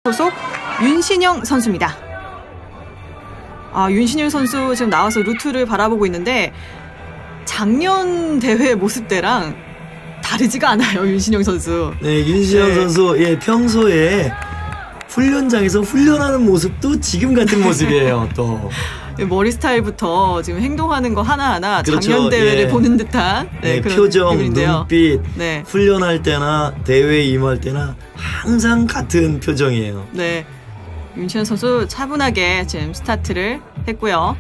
소속 윤신영 선수입니다. 윤신영 선수 지금 나와서 루트를 바라보고 있는데 작년 대회 모습대랑 다르지가 않아요, 윤신영 선수. 네, 윤신영 선수 평소에 훈련장에서 훈련하는 모습도 지금 같은 모습이에요. 또 머리 스타일부터 지금 행동하는 거 하나하나 그렇죠. 작년 대회를 보는 듯한 그런 표정, 기분인데요. 눈빛, 훈련할 때나 대회에 임할 때나 항상 같은 표정이에요. 네, 윤신영 선수 차분하게 지금 스타트를 했고요.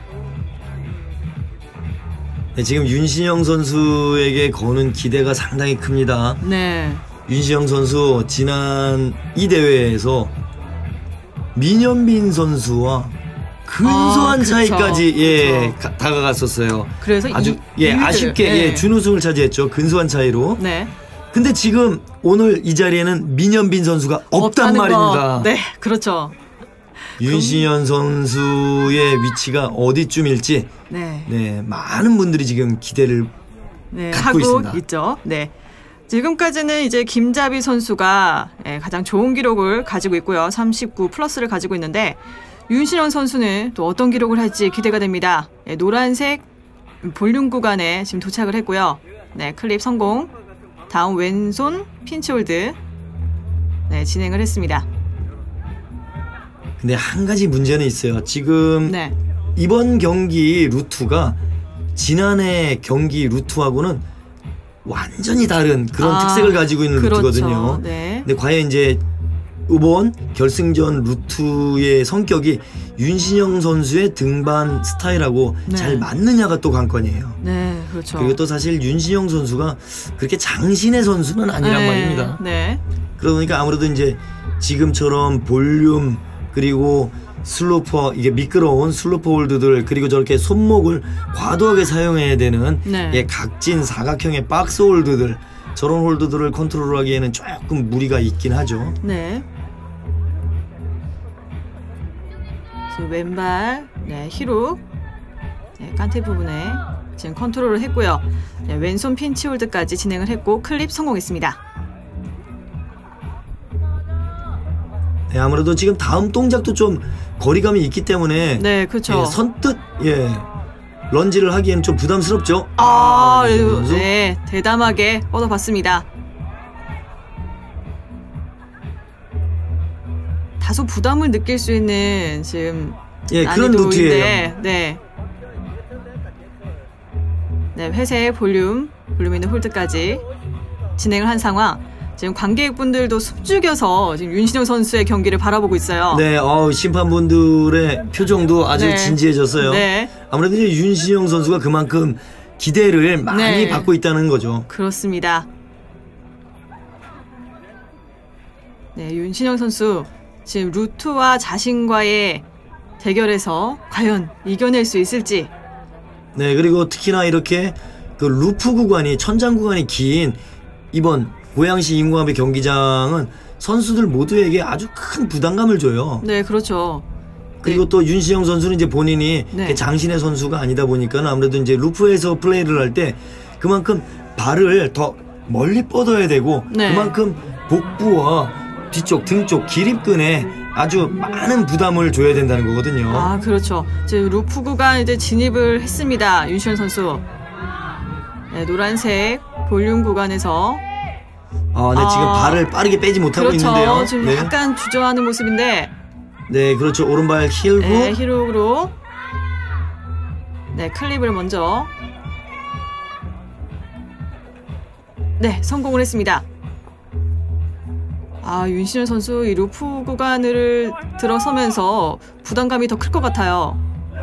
네, 지금 윤신영 선수에게 거는 기대가 상당히 큽니다. 네. 윤신영 선수 지난 이 대회에서 민현빈 선수와 근소한 차이까지 다가갔었어요. 그래서 아주 아쉽게 준우승을 차지했죠. 근소한 차이로. 네. 근데 지금 오늘 이 자리에는 민현빈 선수가 없단 말입니다. 네, 그렇죠. 윤신영 선수의 위치가 어디쯤일지 많은 분들이 지금 기대를 갖고 하고 있습니다. 있죠. 네. 지금까지는 이제 김자비 선수가 가장 좋은 기록을 가지고 있고요. 39 플러스를 가지고 있는데 윤신영 선수는 또 어떤 기록을 할지 기대가 됩니다. 노란색 볼륨 구간에 지금 도착을 했고요. 네, 클립 성공. 다음 왼손 핀치홀드 진행을 했습니다. 근데 한 가지 문제는 있어요. 지금 이번 경기 루트가 지난해 경기 루트하고는 완전히 다른 그런 특색을 가지고 있는 루트거든요. 근데 과연 이제 이번 결승전 루트의 성격이 윤신영 선수의 등반 스타일하고 잘 맞느냐가 또 관건이에요. 네, 그렇죠. 그리고 또 사실 윤신영 선수가 그렇게 장신의 선수는 아니란 말입니다. 그러다 보니까 아무래도 이제 지금처럼 볼륨 그리고 슬로퍼, 이게 미끄러운 슬로퍼 홀드들, 그리고 저렇게 손목을 과도하게 사용해야 되는 각진 사각형의 박스 홀드들, 저런 홀드들을 컨트롤하기에는 조금 무리가 있긴 하죠. 네. 지금 왼발 히룩 깐테 부분에 지금 컨트롤을 했고요. 왼손 핀치 홀드까지 진행을 했고 클립 성공했습니다. 네, 아무래도 지금 다음 동작도 좀 거리감이 있기 때문에 그렇죠. 선뜻 런지를 하기에는 좀 부담스럽죠. 네, 대담하게 뻗어봤습니다. 다소 부담을 느낄 수 있는 지금 그런 루트예요. 회색 볼륨 있는 홀드까지 진행을 한 상황. 지금 관객분들도 숨죽여서 지금 윤신영 선수의 경기를 바라보고 있어요. 네, 심판분들의 표정도 아주 진지해졌어요. 아무래도 이제 윤신영 선수가 그만큼 기대를 많이 받고 있다는 거죠. 그렇습니다. 네, 윤신영 선수 지금 루트와 자신과의 대결에서 과연 이겨낼 수 있을지. 네, 그리고 특히나 이렇게 그 루프 구간이 천장 구간이 긴 이번 고양시 인구합의 경기장은 선수들 모두에게 아주 큰 부담감을 줘요. 네, 그렇죠. 그리고 또 윤신영 선수는 이제 본인이 장신의 선수가 아니다 보니까 아무래도 이제 루프에서 플레이를 할 때 그만큼 발을 더 멀리 뻗어야 되고 그만큼 복부와 뒤쪽, 등 쪽, 기립근에 아주 많은 부담을 줘야 된다는 거거든요. 그렇죠. 지금 루프 구간 이제 진입을 했습니다. 윤신영 선수. 노란색 볼륨 구간에서 지금 발을 빠르게 빼지 못하고 있는데요. 지금 약간 주저하는 모습인데. 네, 그렇죠. 오른발 힐로. 힐로. 클립을 먼저. 성공을 했습니다. 윤신영 선수 이 루프 구간을 들어서면서 부담감이 더 클 것 같아요.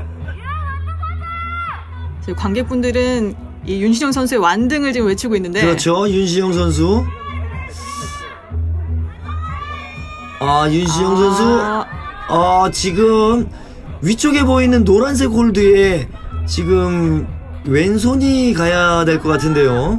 관객분들은 이 윤신영 선수의 완등을 지금 외치고 있는데. 그렇죠. 윤신영 선수. 윤신영 선수. 지금 위쪽에 보이는 노란색 홀드에 지금 왼손이 가야 될 것 같은데요.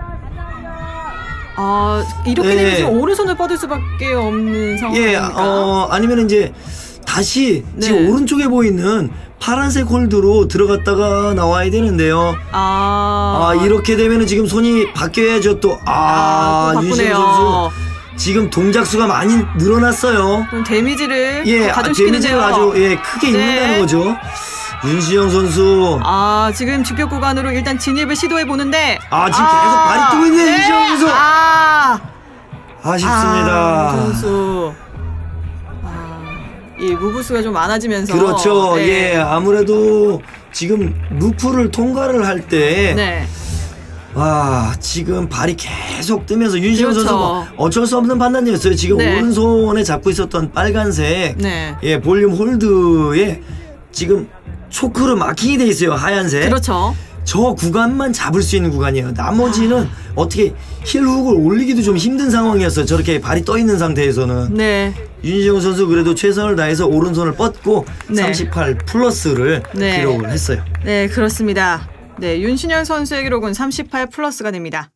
이렇게 되면 지금 오른손을 뻗을 수밖에 없는 상황입니까? 아니면 이제 다시 지금 오른쪽에 보이는 파란색 홀드로 들어갔다가 나와야 되는데요. 이렇게 되면은 지금 손이 바뀌어야죠. 또 윤신영 선수 지금 동작 수가 많이 늘어났어요. 그럼 데미지를 예, 가중시키는데요. 데미지가 아주 크게 있는다는 거죠. 윤신영 선수. 지금 직격 구간으로 일단 진입을 시도해 보는데 지금 계속 발이 뜨고 있네요. 윤신영 선수. 아쉽습니다. 선수. 이 무브수가 좀 많아지면서 그렇죠. 예, 아무래도 지금 루프를 통과를 할 때 지금 발이 계속 뜨면서 윤신영 선수가 어쩔 수 없는 판단이었어요. 지금 오른손에 잡고 있었던 빨간색 볼륨 홀드에 지금 초크로 마킹이 돼 있어요. 하얀색. 그렇죠. 저 구간만 잡을 수 있는 구간이에요. 나머지는 어떻게 힐훅을 올리기도 좀 힘든 상황이었어요. 저렇게 발이 떠 있는 상태에서는. 윤신영 선수 그래도 최선을 다해서 오른손을 뻗고 38 플러스를 기록을 했어요. 네, 그렇습니다. 윤신영 선수의 기록은 38 플러스가 됩니다.